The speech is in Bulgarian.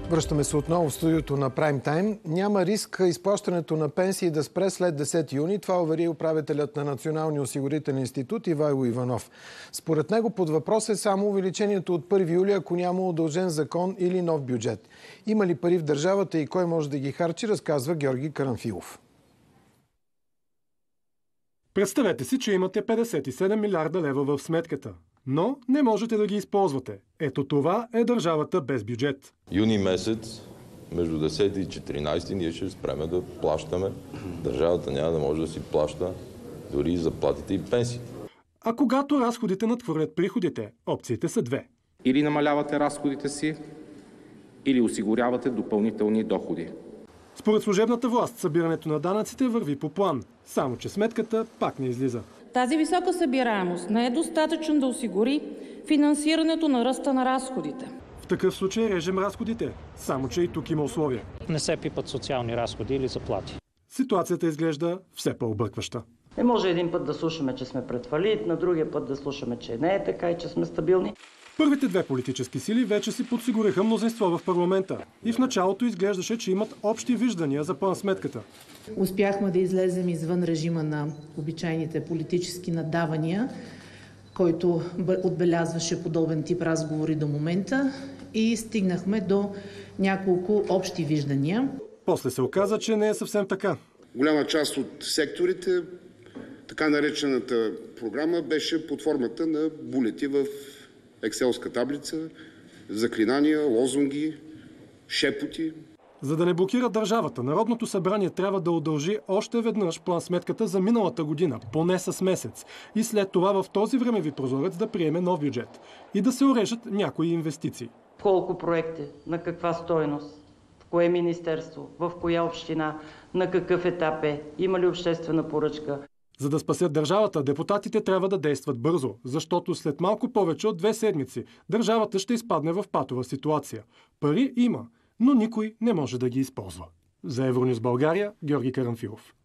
Връщаме се отново в студиото на Прайм Тайм. Няма риск изплащането на пенсии да спре след 10 юни. Това увери управителят на Националния осигурителен институт Ивайло Иванов. Според него под въпрос е само увеличението от 1 юли, ако няма удължен закон или нов бюджет. Има ли пари в държавата и кой може да ги харчи, разказва Георги Карамфилов. Представете си, че имате 57 милиарда лева в сметката, но не можете да ги използвате. Ето това е държавата без бюджет. Юни месец, между 10 и 14 ние ще спреме да плащаме. Държавата няма да може да си плаща дори и заплатите и пенсиите. А когато разходите надхвърлят приходите, опциите са две. Или намалявате разходите си, или осигурявате допълнителни доходи. Според служебната власт, събирането на данъците върви по план, само че сметката пак не излиза. Тази висока събираемост не е достатъчно да осигури финансирането на ръста на разходите. В такъв случай режем разходите, само че и тук има условия. Не се пипат социални разходи или заплати. Ситуацията изглежда все по-объркваща. Не може един път да слушаме, че сме пред фалит, на другия път да слушаме, че не е така и че сме стабилни. Първите две политически сили вече си подсигуриха мнозинство в парламента и в началото изглеждаше, че имат общи виждания за план-сметката. Успяхме да излезем извън режима на обичайните политически наддавания, който отбелязваше подобен тип разговори до момента, и стигнахме до няколко общи виждания. После се оказа, че не е съвсем така. Голяма част от секторите, така наречената програма, беше под формата на булети в екселска таблица, заклинания, лозунги, шепоти. За да не блокира държавата, Народното събрание трябва да удължи още веднъж план-сметката за миналата година, поне с месец. И след това в този времеви прозорец да приеме нов бюджет и да се орежат някои инвестиции. Колко проекти, на каква стойност, в кое министерство, в коя община, на какъв етап е, има ли обществена поръчка. За да спасят държавата, депутатите трябва да действат бързо, защото след малко повече от 2 седмици държавата ще изпадне в патова ситуация. Пари има, но никой не може да ги използва. За Евронюс България, Георги Карамфилов.